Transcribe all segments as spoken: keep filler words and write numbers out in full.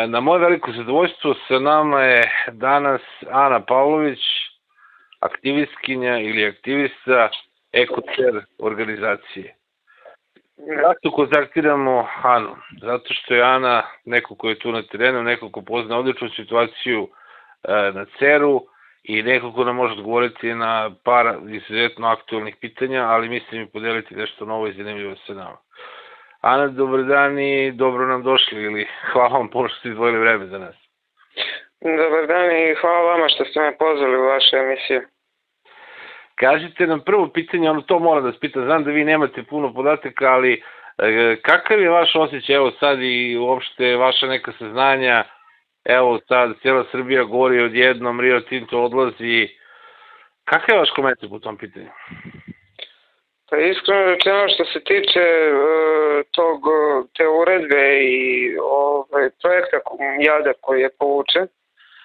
Na moje veliko zadovoljstvo sa nama je danas Ana Pavlović, aktivistkinja ili aktivista EkoCer organizacije. Zašto kontaktiramo Anu? Zato što je Ana neko ko je tu na terenu, neko ko pozna odličnu situaciju na ceru i neko ko nam može odgovoriti na par izuzetno aktualnih pitanja, ali mislim i podeliti nešto novo i zanimljivo sa nama. Ana, dobar dan i dobro nam došli, ili hvala vam puno što ste izdvojili vreme za nas. Dobar dan i hvala vama što ste me pozvali u vašu emisiju. Kažite nam prvo pitanje, ono to moram da vas pitam, znam da vi nemate puno podataka, ali kakav je vaš osjećaj, evo sad i uopšte vaša neka saznanja, evo sad cijela Srbija gori odjednom, Rio Tinto odlazi, kakav je vaš komentar po tom pitanju? Pa iskreno rečeno što se tiče uh, tog, te uredbe i ovaj, projekta Jadar koji je povučen, uh,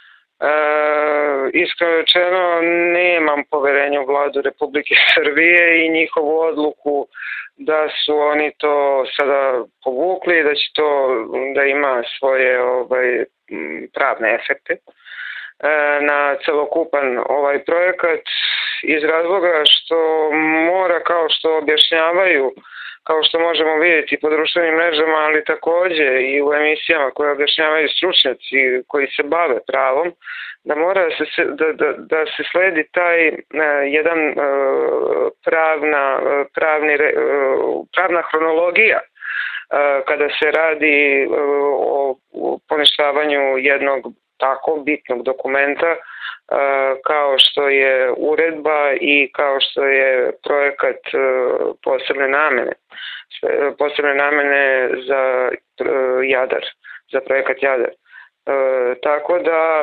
iskreno rečeno nemam poverenja u vladu Republike Srbije i njihovu odluku da su oni to sada povukli, da će to da ima svoje ovaj, pravne efekte na celokupan ovaj projekat, iz razloga što mora, kao što objašnjavaju, kao što možemo vidjeti po društvenim mrežama, ali takođe i u emisijama koje objašnjavaju stručnjaci koji se bave pravom, da mora da se, da, da, da se sledi taj uh, jedan uh, pravna, uh, pravni, uh, pravna hronologija uh, kada se radi uh, o, o poništavanju jednog tako bitnog dokumenta kao što je uredba i kao što je projekat posebne namene, posebne namene za Jadar, za projekat Jadar. Tako da,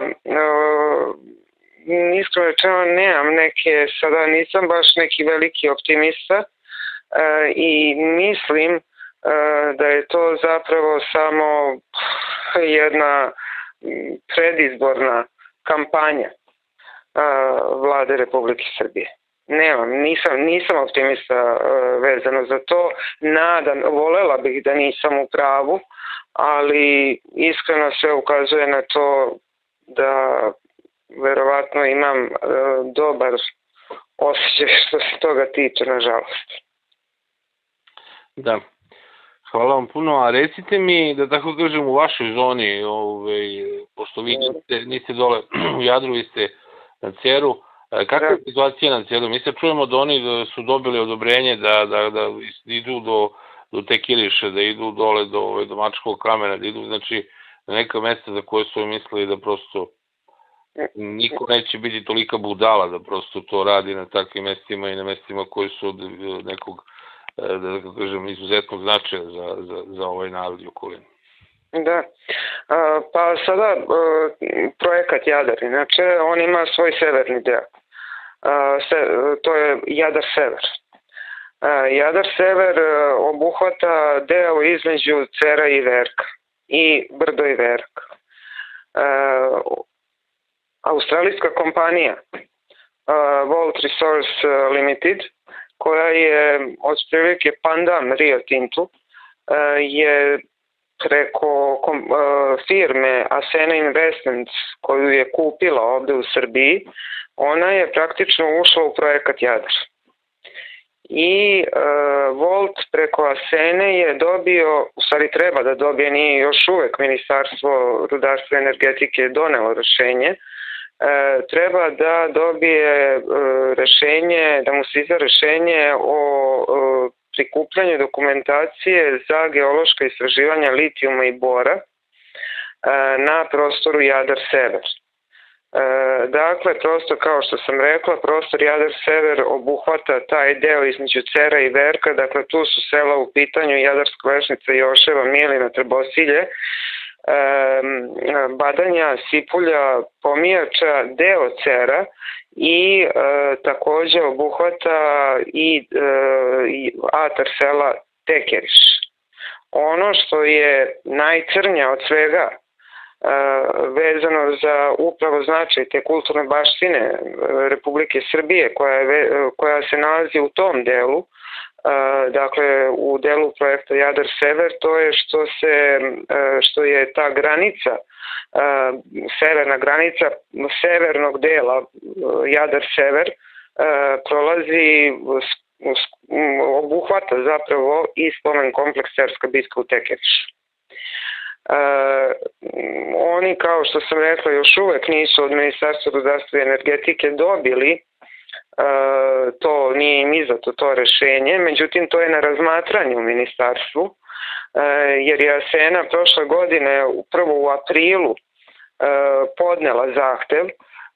iskreno rečeno, nemam neke, sada nisam baš neki veliki optimista i mislim da je to zapravo samo jedna predizborna kampanja vlade Republike Srbije. Nemam, nisam, nisam optimista vezano za to. Nadam, volela bih da nisam u pravu, ali iskreno sve ukazuje na to da verovatno imam dobar osjećaj što se toga tiče, nažalost. Da. Hvala vam puno, a recite mi, da tako kažem, u vašoj zoni, ovaj, pošto vi niste, niste dole u Jadru, vi ste na Ceru, kakva je situacija na Ceru? Mi se čujemo da oni da su dobili odobrenje da, da, da idu do, do te Kiliše, da idu dole do, ovaj, do Mačkovog kamena, da idu znači, na neka mesta za koje su mislili da prosto niko neće biti tolika budala da prosto to radi na takvim mestima i na mestima koji su od nekog, da kažem, izuzetnog značaja za, za, za ovaj narod i okolinu. Da, a, pa sada a, projekat Jadar, inače on ima svoj severni deo, a, se, to je Jadar sever. A, Jadar sever obuhvata deo između Cera i Verka i Brdo i Verka. A, australijska kompanija a, Volt Resource Limited, koja je otprilike pandan Rio Tintu, je preko firme Asena Investments koju je kupila ovde u Srbiji, ona je praktično ušla u projekat Jadar. I Volt preko Asene je dobio, u stvari treba da dobije, nije još uvek Ministarstvo rudarstva i energetike donelo rešenje, E, treba da dobije e, rešenje, da mu se izda rešenje o e, prikupljanju dokumentacije za geološka istraživanja litijuma i bora e, na prostoru Jadar sever. E, dakle, prostor, kao što sam rekla, prostor Jadar sever obuhvata taj deo između Cera i Verka, dakle tu su sela u pitanju Jadarska Lešnica, Joševa, Milina, Trbosilje, Badanja, Sipulja, Pomijača, deo Cera i e, takođe obuhvata i, e, i atar sela Tekeriš. Ono što je najcrnja od svega e, vezano za upravo značaj te kulturne baštine Republike Srbije koja, je, koja se nalazi u tom delu, dakle u delu projekta Jadar Sever, to je što se što je ta granica, severna granica severnog dela Jadar Sever prolazi, obuhvata zapravo i spomen kompleks Cerska bitka u Tekevišu. Uh, oni, kao što sam rekla, još uvek nisu od Ministarstva rudarstva i energetike dobili, uh, to nije im izdato to rešenje, međutim to je na razmatranju u ministarstvu, uh, jer je Asena prošle godine, prvo u aprilu, uh, podnela zahtev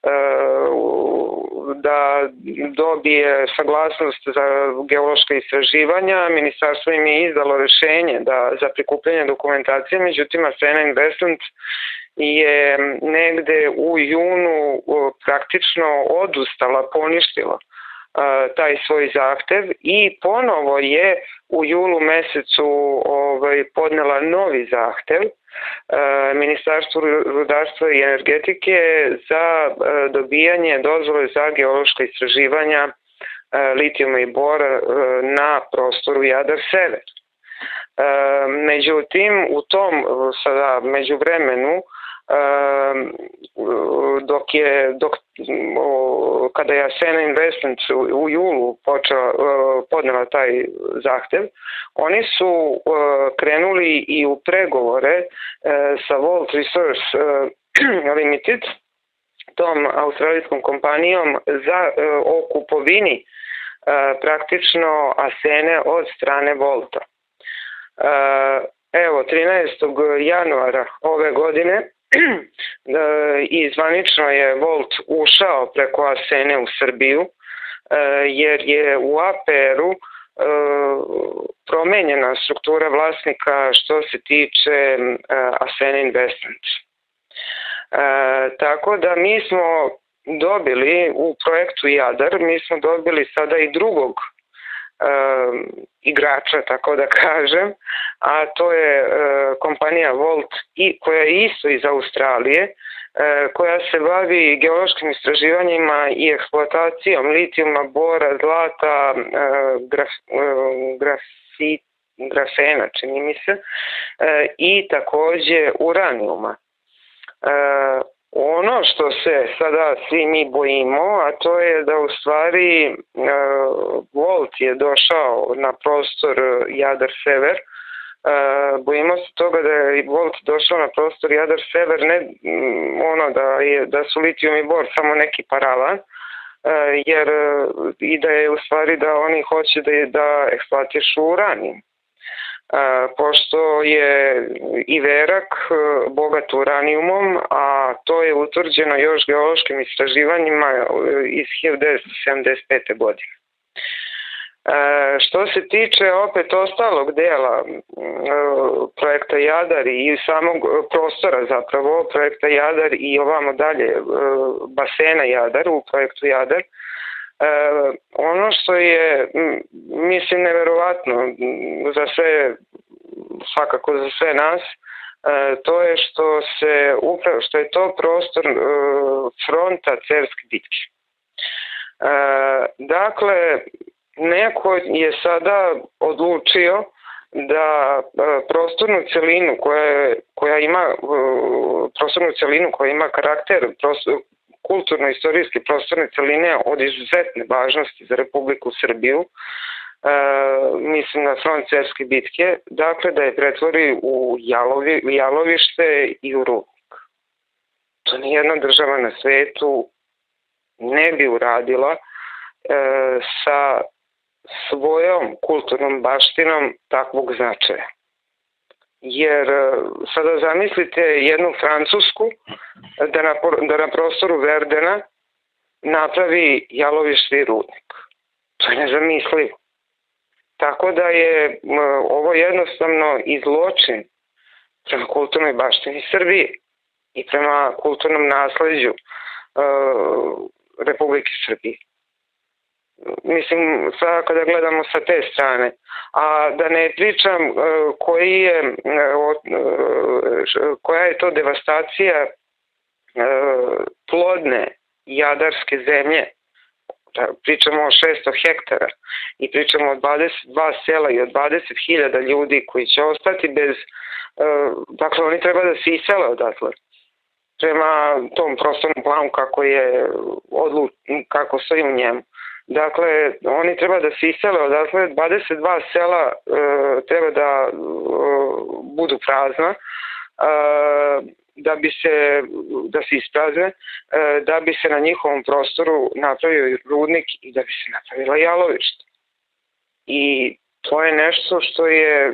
da dobije saglasnost za geološka istraživanja. Ministarstvo im je izdalo rešenje da, za prikupljanje dokumentacije, međutim Asena Investment je negde u junu praktično odustala, poništila taj svoj zahtev i ponovo je u julu mesecu ovaj, podnela novi zahtev Ministarstvu rudarstva i energetike za dobijanje dozvole za geološka istraživanja litijuma i bora na prostoru Jadar Sever. Međutim, u tom sada međuvremenu, dok je, dok, kada je Asena Investment u julu počela, podnela taj zahtev, oni su krenuli i u pregovore sa Volt Resource Limited, tom australijskom kompanijom, za o kupovini praktično Asene od strane Volta. Evo, trinaestog januara ove godine i zvanično je Volt ušao preko Asene u Srbiju, jer je u A P R-u promenjena struktura vlasnika što se tiče Asena Investment. Tako da mi smo dobili u projektu Jadar, mi smo dobili sada i drugog Uh, igrača, tako da kažem, a to je uh, kompanija Volt, i, koja je isto iz Australije, uh, koja se bavi geološkim istraživanjima i eksploatacijom litijuma, bora, zlata, uh, graf, uh, grafit, grafena, čini mi se, uh, i takođe uranijuma. Uh, Ono što se sada svi mi bojimo, a to je da u stvari e, Volt je došao na prostor Jadar Sever. E, bojimo se toga da je Volt došao na prostor Jadar Sever, ne ono da, je, da su litijum i bor samo neki paravan, e, jer i da je u stvari da oni hoće da, da eksploatišu uranijum. Pošto je Iverak bogat uranijumom, a to je utvrđeno još geološkim istraživanjima iz hiljadu devetsto sedamdeset pete. godine. Što se tiče opet ostalog dela projekta Jadar i samog prostora zapravo projekta Jadar i ovamo dalje basena Jadar u projektu Jadar, Uh, ono što je, mislim, neverovatno za sve, svakako za sve nas, uh, to je što se upravo, što je to prostor uh, fronta Cerske bitke. Uh, dakle, neko je sada odlučio da uh, prostornu celinu koja, koja ima uh, prostornu celinu koja ima karakter prostor, kulturno-istorijske prostorne celine od izuzetne važnosti za Republiku Srbiju, e, mislim na front Cerske bitke, dakle da je pretvori u jalovi, jalovište i u rudnik. To nijedna država na svetu ne bi uradila e, sa svojom kulturnom baštinom takvog značaja. Jer sada zamislite jednu Francusku da na, da na prostoru Verdena napravi jalovište i rudnik. To je nezamislivo. Tako da je ovo jednostavno i zločin prema kulturnoj baštini Srbije i prema kulturnom nasleđu uh, Republike Srbije. Mislim, sada kada gledamo sa te strane, a da ne pričam uh, koji je, uh, uh, koja je to devastacija uh, plodne jadarske zemlje Da pričamo o šesto hektara i pričamo o dvadeset dva sela i o dvadeset hiljada ljudi koji će ostati bez, dakle oni treba da se isele odatle. Prema tom prostornom planu kako je odluč, kako stoji u njemu. Dakle, oni treba da se isele odatle, dvadeset dva sela e, treba da e, budu prazna, e, da bi se, da se isprazne, e, da bi se na njihovom prostoru napravio rudnik i da bi se napravila jalovište. I to je nešto što je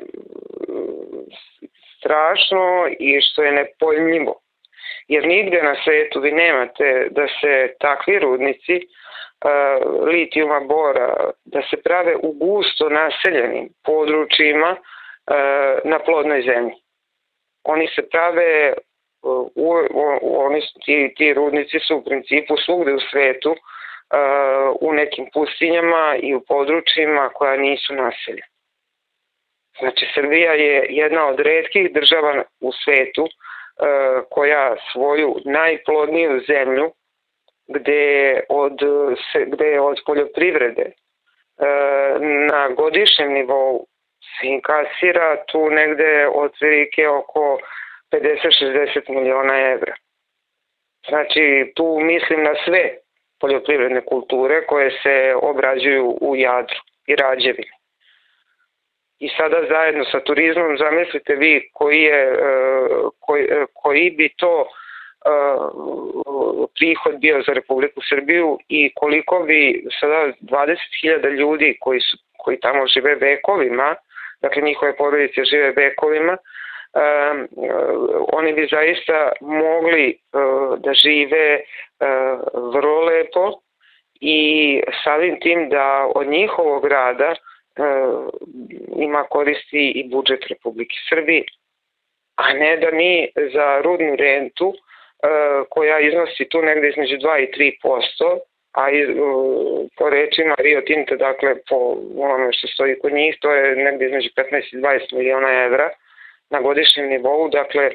strašno i što je nepojmljivo. Jer nigde na svetu vi nemate da se takvi rudnici uh, litijuma, bora, da se prave u gusto naseljenim područjima uh, na plodnoj zemlji. Oni se prave, uh, u, u, oni, ti, ti rudnici su u principu svugde u svetu uh, u nekim pustinjama i u područjima koja nisu naseljena. Znači, Srbija je jedna od retkih država u svetu koja svoju najplodniju zemlju gde od, gde od poljoprivrede na godišnjem nivou se inkasira tu negde otprilike oko pedeset do šezdeset miliona evra. Znači, tu mislim na sve poljoprivredne kulture koje se obrađuju u Jadru i Rađevini. I sada zajedno sa turizmom zamislite vi koji, je, koji, koji bi to prihod bio za Republiku Srbiju i koliko bi sada dvadeset hiljada ljudi koji, su, koji tamo žive vekovima, dakle njihove porodice žive vekovima, oni bi zaista mogli da žive vrlo lepo i samim tim da od njihovog rada ima koristi i budžet Republike Srbije, a ne da mi za rudnu rentu koja iznosi tu negde između dva i tri posto, a iz, po rečima Rio Tinta, dakle po onome što stoji kod njih, to je negde između petnaest i dvadeset miliona evra na godišnjem nivou, dakle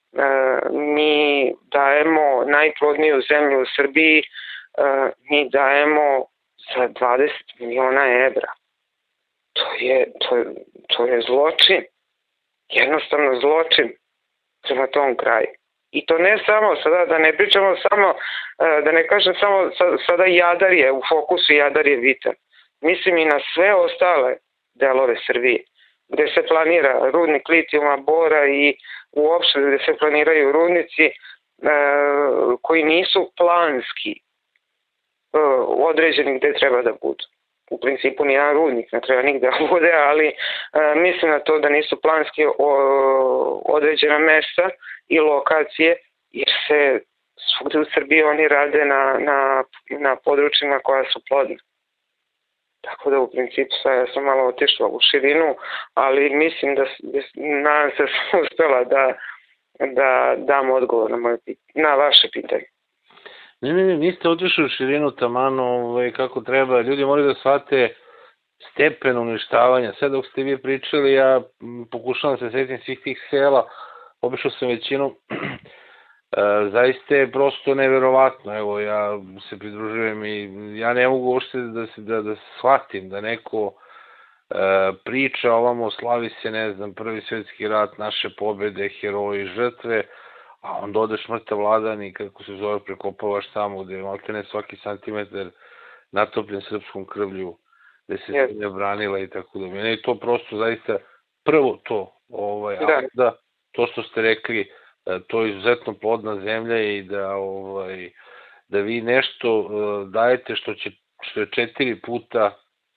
mi dajemo najplodniju zemlju u Srbiji, mi dajemo za dvadeset miliona evra. To je, to, je, to je zločin, jednostavno zločin prema tom kraju. I to ne samo, sada da ne pričamo samo, da ne kažem samo sada Jadar je, u fokusu Jadar je bitan. Mislim i na sve ostale delove Srbije, gde se planira rudnik litijuma, bora i uopšte gde se planiraju rudnici koji nisu planski određeni gde treba da budu. U principu nijedan rudnik ne treba nigde da bude, ali e, mislim na to da nisu planski o, određena mesta i lokacije, jer se svugde u Srbiji oni rade na, na, na područjima koja su plodna. Tako da u principu sad ja sam malo otišla u širinu, ali mislim da, nadam se da sam uspela da, da dam odgovor na, moje, na vaše pitanje. Ne, ne, ne, niste otišli u širinu tamano ovaj, kako treba. Ljudi moraju da shvate stepen uništavanja. Sve dok ste vi pričali, ja pokušavam se setim svih tih sela, obišao sam većinu. E, zaista je prosto neverovatno. Evo, ja se pridružujem i ja ne mogu uopšte da, se, da, da shvatim da neko e, priča ovamo, slavi se, ne znam, Prvi svetski rat, naše pobede, heroji, žrtve, a onda odeš mrtav vladan i kako se zove prekopavaš tamo gde je maltene svaki santimetar natopljen srpskom krvlju, gde se yes. zemlja branila i tako da. Mene je to prosto zaista prvo to, ovaj, da. Ali da, to što ste rekli, to je izuzetno plodna zemlja i da, ovaj, da vi nešto dajete što, će, što je četiri puta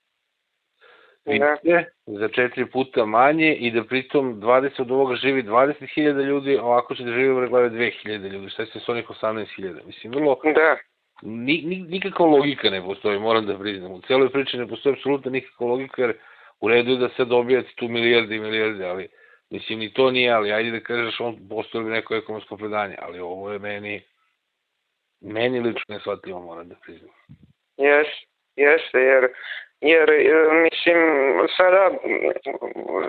više, za četiri puta manje i da pritom dvadeset od ovoga živi dvadeset hiljada ljudi, a ovako će da živi u glave dve hiljade ljudi. Šta će s onih osamnaest hiljada? Mislim, vrlo... Da. Ni, ni, nikakva logika ne postoji, moram da priznam. U celoj priči ne postoji apsolutno nikakva logika, jer u redu je da se dobijate tu milijarde i milijarde, ali mislim, ni to nije, ali ajde da kažeš, on postoji neko ekonomsko predanje, ali ovo je meni, meni lično neshvatljivo, moram da priznam. Jes, jeste, jer Jer, mislim, sada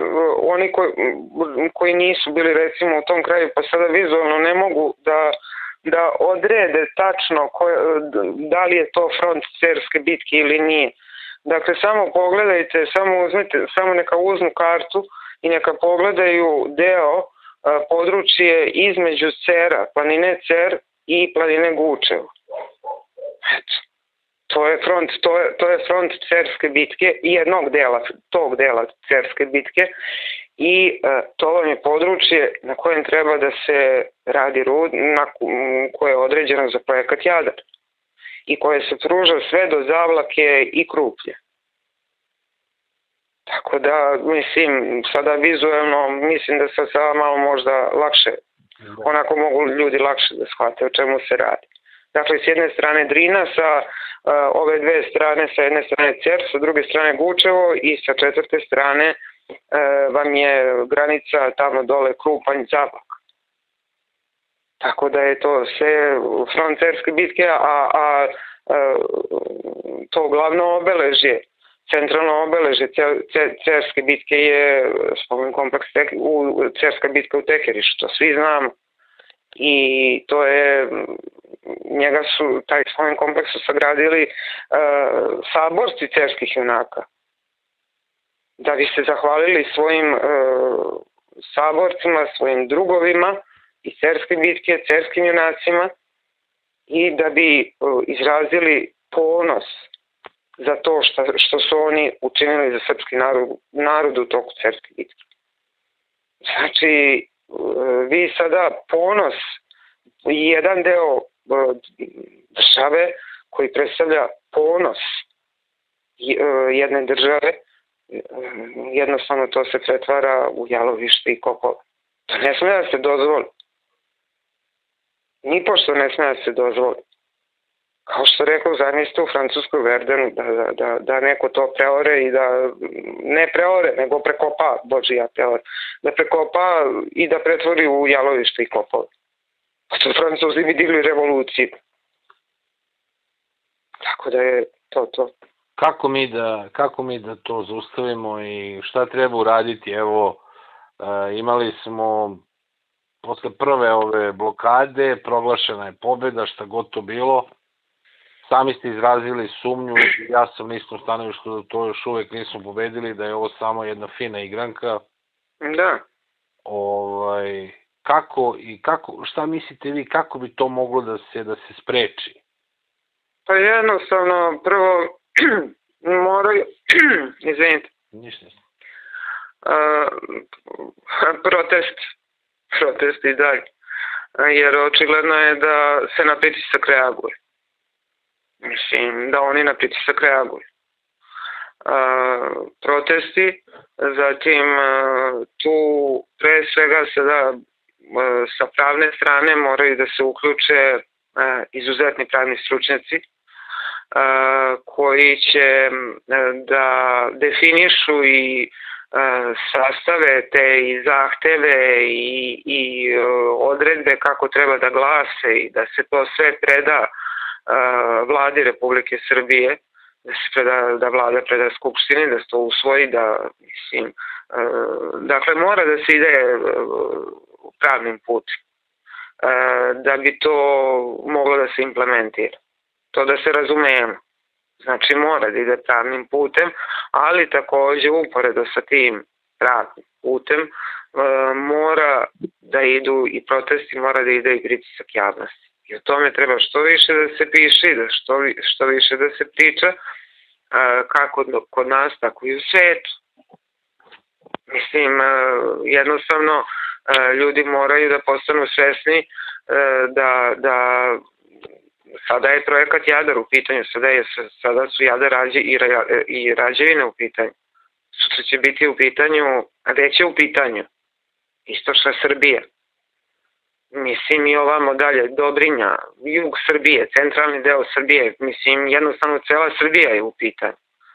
oni koji, koji nisu bili recimo u tom kraju, pa sada vizualno ne mogu da da odrede tačno koje, da li je to front Cerske bitke ili nije. Dakle, samo pogledajte, samo uzmite, samo neka uzmu kartu i neka pogledaju deo područje između Cera, planine Cer i planine Gučevo. Eto, to je front, to je, to je front Cerske bitke i jednog dela, tog dela Cerske bitke i e, to vam je područje na kojem treba da se radi rud, na koje je određeno za projekat Jadar i koje se pruža sve do Zavlake i Kruplje. Tako da, mislim, sada vizuelno, mislim da se sada malo možda lakše, onako mogu ljudi lakše da shvate o čemu se radi. Dakle, s jedne strane Drina, sa uh, ove dve strane, sa jedne strane Cer, sa druge strane Gučevo i sa četvrte strane uh, vam je granica tamo dole Krupanj, Zavlak. Tako da je to sve front Cerske bitke, a, a uh, to glavno obeležje, centralno obeležje Cerske bitke je spomen kompleks u Cerska bitka u Tekerišu, to svi znamo. I to je, njega su, taj spomen kompleks su sagradili uh, saborci cerskih junaka. Da bi se zahvalili svojim uh, saborcima, svojim drugovima iz Cerske bitke, cerskim junacima i da bi uh, izrazili ponos za to što, što su oni učinili za srpski narod, narod u toku Cerske bitke. Znači, vi sada ponos i jedan deo države koji predstavlja ponos jedne države, jednostavno to se pretvara u jalovište i kopove. To ne sme da se dozvoli. Nipošto ne sme da se dozvoli. Kao što rekao, zamislite u Francuskoj Verdenu da, da, da, da neko to preore i da, ne preore, nego prekopa, bože ja preore, da prekopa i da pretvori u jalovište i kopove. Pa to Francuzi bi digli revoluciju. Tako da je to to. Kako mi da, kako mi da to zaustavimo i šta treba uraditi? Evo, e, imali smo posle prve ove blokade, proglašena je pobjeda, šta god to bilo. Sami ste izrazili sumnju, ja sam isto stanovištu da to još uvek nismo pobedili, da je ovo samo jedna fina igranka. Da. Ovaj, kako i kako, šta mislite vi, kako bi to moglo da se, da se spreči? Pa jednostavno, prvo moraju, izvinite. Ništa. Uh, protest, protest i dalje, jer očigledno je da se na pritisak reaguje. Mislim, da oni na pritisak reaguju. Uh, protesti, zatim uh, tu pre svega sada uh, sa pravne strane moraju da se uključe uh, izuzetni pravni stručnjaci uh, koji će uh, da definišu i uh, sastave te i zahteve i, i uh, odredbe kako treba da glase i da se to sve preda Vladi Republike Srbije, da se preda, da vlada preda Skupštini, da se to usvoji, da, mislim, dakle, mora da se ide pravnim putem, da bi to moglo da se implementira. To da se razumemo. Znači, mora da ide pravnim putem, ali takođe uporedo sa tim pravnim putem mora da idu i protesti, mora da ide i pritisak javnosti. I o tome treba što više da se piše, da što, što više da se priča, kako kod nas, tako i u svetu. Mislim, jednostavno, ljudi moraju da postanu svesni da, da sada je projekat Jadar u pitanju, sada, je, sada su Jadar rađe i, i Rađevine u pitanju. Sutra će biti u pitanju, a gde će u pitanju? Istočna Srbija. Mislim i ovamo dalje, Dobrinja, jug Srbije, centralni deo Srbije, mislim jednostavno cela Srbija je u pitanju.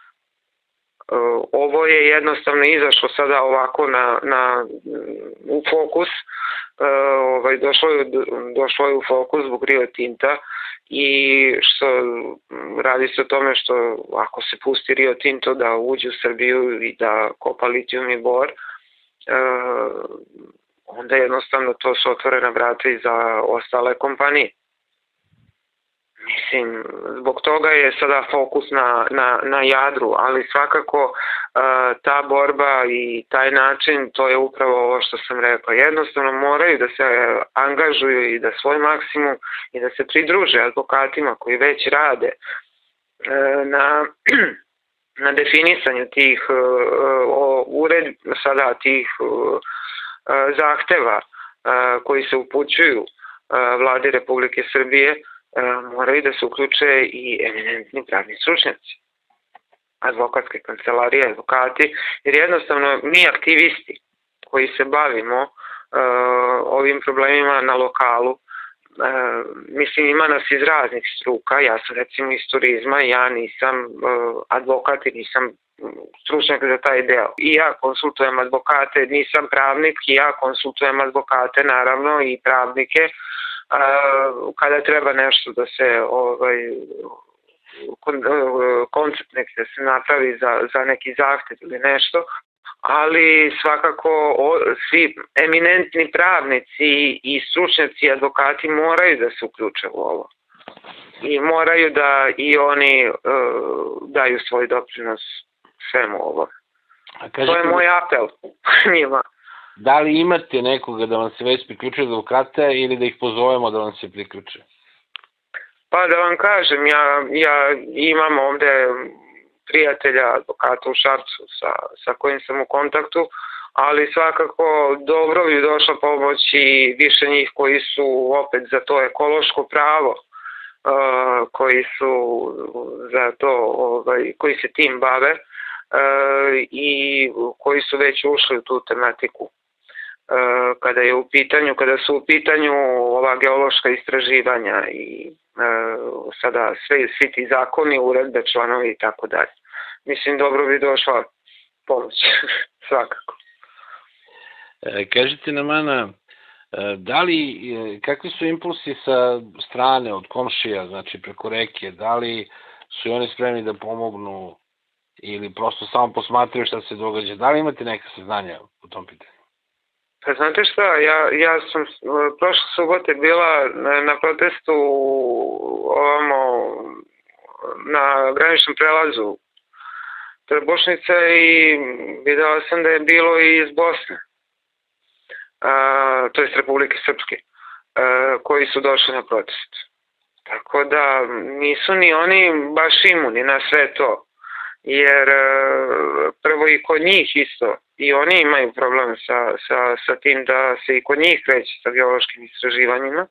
Ovo je jednostavno izašlo sada ovako na, na, u fokus, ovaj, došlo, je, došlo je u fokus zbog Rio Tinta i što radi se o tome što ako se pusti Rio Tinto da uđe u Srbiju i da kopa litijum i bor, onda jednostavno to su otvorena vrata i za ostale kompanije. Mislim, zbog toga je sada fokus na, na, na Jadru, ali svakako uh, ta borba i taj način, to je upravo ovo što sam rekla. Jednostavno moraju da se angažuju i da svoj maksimum i da se pridruže advokatima koji već rade uh, na, na definisanju tih uh, ured, sada tih uh, zahteva uh, koji se upućuju uh, vladi Republike Srbije. Moraju da se uključe i eminentni pravni stručnjaci, advokatske kancelarije, advokati, jer jednostavno mi aktivisti koji se bavimo uh, ovim problemima na lokalu, uh, mislim ima nas iz raznih struka, ja sam recimo iz turizma, ja nisam uh, advokat i nisam stručnjak za taj deo. I ja konsultujem advokate, nisam pravnik, i ja konsultujem advokate naravno i pravnike, kada treba nešto da se ovaj, koncept neki da se napravi za, za neki zahtev ili nešto, ali svakako o, svi eminentni pravnici i stručnjaci i advokati moraju da se uključe u ovo i moraju da i oni uh, daju svoj doprinos svemu ovo. To je moj apel njima. Da li imate nekoga da vam se već priključuje advokata ili da ih pozovemo da vam se priključe? Pa da vam kažem, ja, ja imam ovde prijatelja advokata u Šapcu sa, sa kojim sam u kontaktu, ali svakako dobro bi došla pomoć i više njih koji su opet za to ekološko pravo, uh, koji su za to, ovaj, koji se tim bave uh, i koji su već ušli u tu tematiku. Kada je u pitanju, kada su u pitanju ova geološka istraživanja i e, sada sve, svi ti zakoni, uredbe, članovi i tako dalje. Mislim, dobro bi došla pomoć, svakako. E, kažite nam, Ana, da li, kakvi su impulsi sa strane, od komšija, znači preko reke, da li su oni spremni da pomognu ili prosto samo posmatraju šta se događa? Da li imate neka saznanja u tom pitanju? Pa znate šta, ja, ja sam prošle subote bila na, na protestu ovamo, na graničnom prelazu Trbušnica i videla sam da je bilo i iz Bosne, a, to je Republike Srpske, a, koji su došli na protest. Tako da nisu ni oni baš imuni na sve to, jer prvo i kod njih isto, i oni imaju problem sa, sa, sa tim da se i kod njih kreće sa geološkim istraživanjima,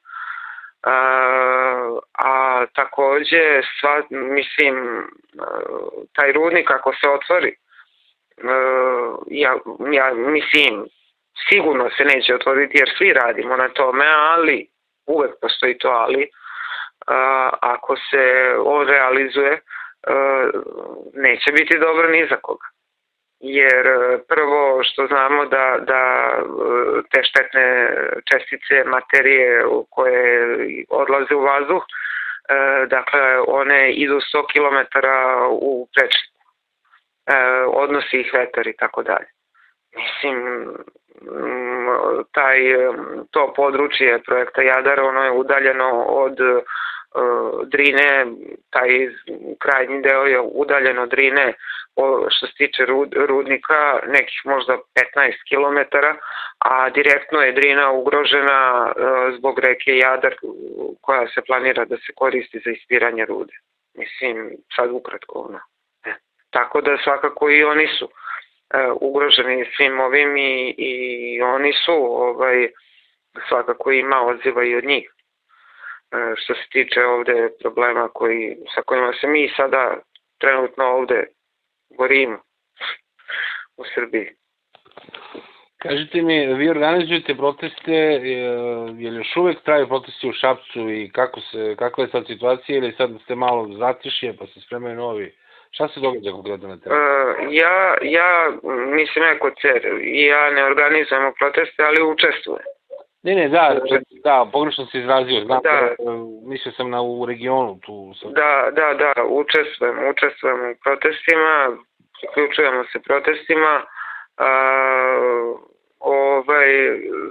a, a takođe, sva, mislim, taj rudnik ako se otvori, ja, ja mislim, sigurno se neće otvoriti jer svi radimo na tome, ali, uvek postoji to ali, a, ako se on realizuje, neće biti dobro ni za koga. Jer prvo što znamo da, da te štetne čestice materije koje odlaze u vazduh, dakle one idu sto kilometara u prečniku, odnosi ih vetar i tako dalje. Mislim, taj, to područje projekta Jadar, ono je udaljeno od Drine, taj krajnji deo je udaljen od Drine što se tiče rudnika nekih možda petnaest kilometara, a direktno je Drina ugrožena zbog reke Jadar koja se planira da se koristi za ispiranje rude. Mislim, sad ukratko ono. E. Tako da svakako i oni su e, ugroženi svim ovim i, i oni su ovaj, svakako ima odziva i od njih. E, što se tiče ovde problema koji, sa kojima se mi sada trenutno ovde borimo u Srbiji. Kažite mi, vi organizujete proteste, je li još uvek traju protesti u Šapcu i kako se, kakva je sad situacija ili sad ste malo zatišje pa se spremaju novi? Šta se događa konkretno na terenu? Uh, ja, ja, mislim jako cer, ja ne organizujemo proteste, ali učestvujem. Ne, ne, da, da, pogrešno se izrazio, znam, da, mislio sam na u regionu tu. Sam... Da, da, da, učestvujem, učestvujem u protestima, uključujemo se protestima, a, ovaj,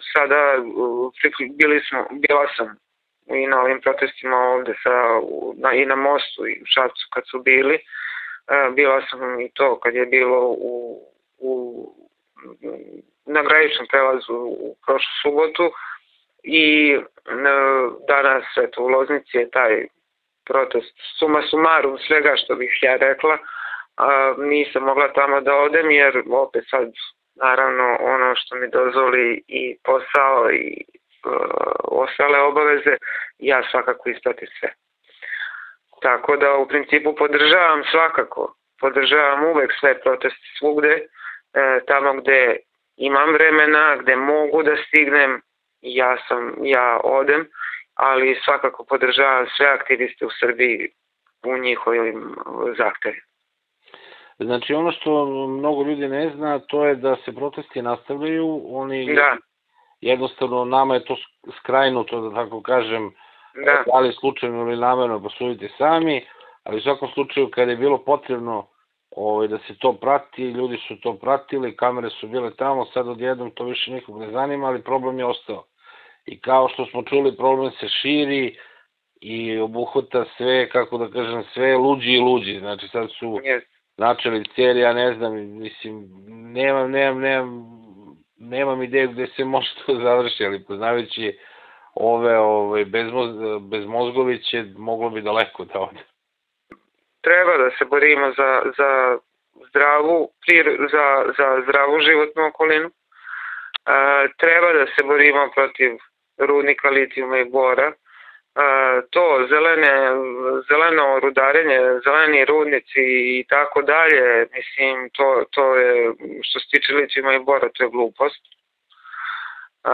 sada bili smo, bila sam i na ovim protestima ovde sa, na, i na mostu i u Šapcu kad su bili. Bila sam i to kad je bilo u, u, na graničnom prelazu u prošlu subotu i danas eto, u Loznici je taj protest suma sumarum svega što bih ja rekla. A, nisam mogla tamo da odem jer opet sad naravno ono što mi dozvoli i posao i uh, ostale obaveze, ja svakako ispratim sve. Tako da u principu podržavam svakako, podržavam uvek sve proteste svugde, e, tamo gde imam vremena, gde mogu da stignem, ja sam, ja odem, ali svakako podržavam sve aktiviste u Srbiji u njihovim zahtevima. Znači ono što mnogo ljudi ne zna, to je da se protesti nastavljaju, oni da. Jednostavno nama je to skrajnuto, da tako kažem, da, da li slučajno ili namerno, pa sudite sami, ali u svakom slučaju kada je bilo potrebno ovaj, da se to prati, ljudi su to pratili, kamere su bile tamo, sad odjednom to više nikog ne zanima, ali problem je ostao. I kao što smo čuli, problem se širi i obuhvata sve, kako da kažem, sve luđi i luđi. Znači sad su yes. načelici, ja ne znam, mislim, nemam, nemam, nemam, nemam ideju gde se može to završi, ali poznavajući ove, ove bezmoz, bezmozgoviće, moglo bi daleko da ode. Treba da se borimo za, za, zdravu, za, za zdravu životnu okolinu. E, treba da se borimo protiv rudnika litijuma i bora. E, to zelene, zeleno rudarenje, zeleni rudnici i tako dalje, mislim, to, to je, što se tiče litijuma i bora, to je glupost. E,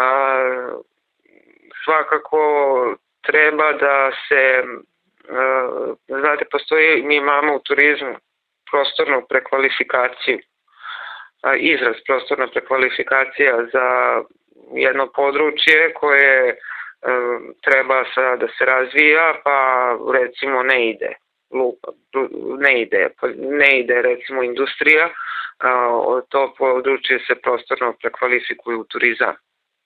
svakako treba da se, znate, postoji, mi imamo u turizmu prostornu prekvalifikaciju, izraz prostorna prekvalifikacija za jedno područje koje treba sada da se razvija, pa recimo ne ide, lupa, ne ide, ne ide recimo industrija, to područje se prostorno prekvalifikuje u turizam.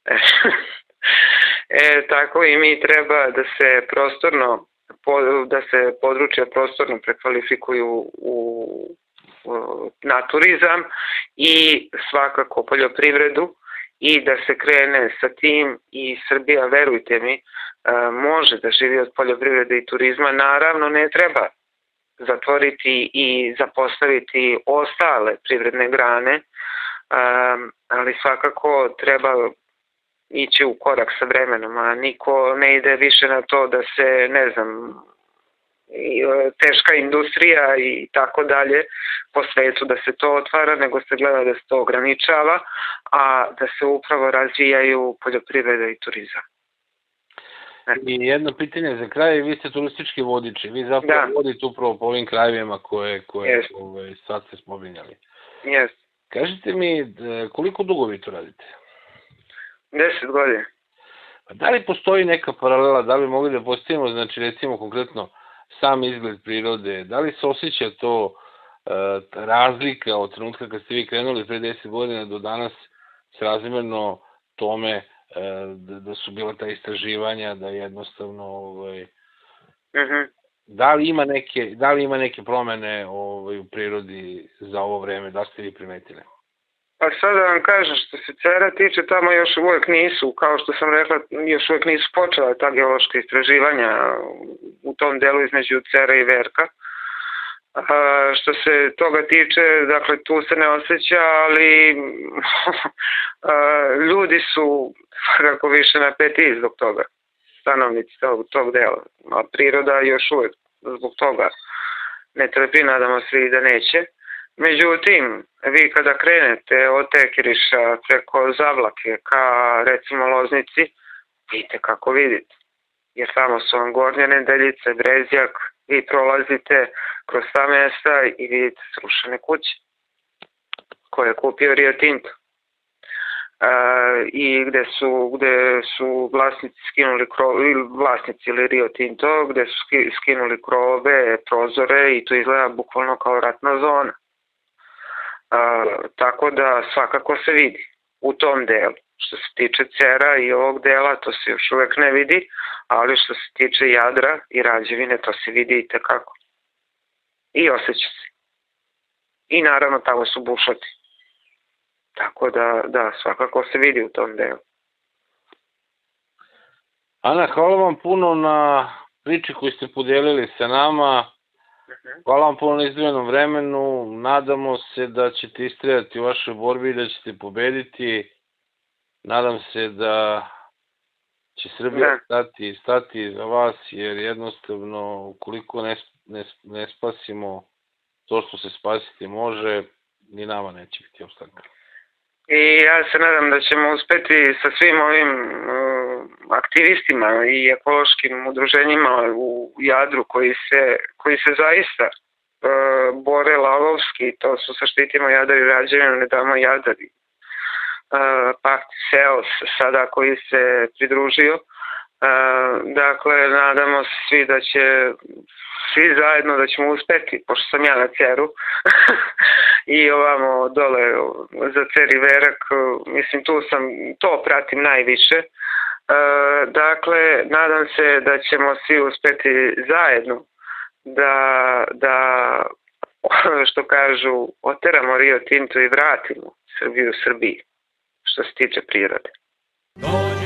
E, tako i mi treba da se prostorno, da se područja prostorno prekvalifikuju u, u, na turizam i svakako poljoprivredu i da se krene sa tim i Srbija, verujte mi, može da živi od poljoprivrede i turizma. Naravno, ne treba zatvoriti i zapostaviti ostale privredne grane, ali svakako treba ići u korak sa vremenom, a niko ne ide više na to da se, ne znam, teška industrija i tako dalje po svetu da se to otvara, nego se gleda da se to ograničava, a da se upravo razvijaju poljoprivreda i turizam. I jedno pitanje za kraj, vi ste turistički vodiči, vi zapravo da. vodite upravo po ovim krajevima koje, koje yes. ove, sad ste spominjali. Yes. Kažite mi, koliko dugo vi to radite? Deset godina. Da li postoji neka paralela, da li mogli da postavimo, znači recimo konkretno sam izgled prirode, da li se osjeća to e, razlika od trenutka kad ste vi krenuli pre deset godina do danas s razmjerno tome e, da, da su bila ta istraživanja, da jednostavno ovaj, uh-huh. da li ima neke, da li ima neke promene ovaj, u prirodi za ovo vreme, da ste vi primetili? Pa sad da vam kažem, što se Cera tiče, tamo još uvijek nisu, kao što sam rekla, još uvijek nisu počela ta geološka istraživanja u tom delu između Cera i Verka. A, što se toga tiče, dakle, tu se ne osjeća, ali a, ljudi su svakako više napeti zbog toga, stanovnici tog, tog dela. A priroda još uvijek zbog toga ne trpi, nadamo se da neće. Međutim, vi kada krenete od Tekiriša preko Zavlake ka recimo Loznici, vidite kako vidite. Jer tamo su vam Gornje Nedeljice, Brezjak, vi prolazite kroz ta mesta i vidite srušene kuće koje je kupio Rio Tinto. E, I gde su, gde su vlasnici skinuli krove, ili vlasnici ili Rio Tinto, gde su skinuli krove, prozore i to izgleda bukvalno kao ratna zona. Uh, tako da svakako se vidi u tom delu. što se tiče Cera i ovog dela, to se još uvek ne vidi, ali što se tiče Jadra i Rađevine, to se vidi i tekako. I osjeća se. I naravno tamo su bušoti. Tako da, da, svakako se vidi u tom delu. Ana, hvala vam puno na priči koju ste podelili sa nama. Hvala vam puno na izdvojenom vremenu. Nadamo se da ćete istrajati u vašoj borbi i da ćete pobediti. Nadam se da će Srbija stati, stati za vas, jer jednostavno ukoliko ne, ne, ne spasimo to što se spasiti može, ni nama neće biti opstanka. I ja se nadam da ćemo uspeti sa svim ovim uh, aktivistima i ekološkim udruženjima u Jadru koji se, koji se zaista uh, bore lavovski, to su Zaštitimo Jadar i Rađevinu, Ne damo Jadar, uh, Pakt Seos sada koji se pridružio. Uh, dakle, nadamo se svi da će svi zajedno da ćemo uspeti, pošto sam ja na Ceru i ovamo dole za Cer i Verak, mislim tu sam, to pratim najviše. E, dakle, nadam se da ćemo svi uspeti zajedno da, da što kažu, oteramo Rio Tinto i vratimo Srbiju u Srbiji, što se tiče prirode.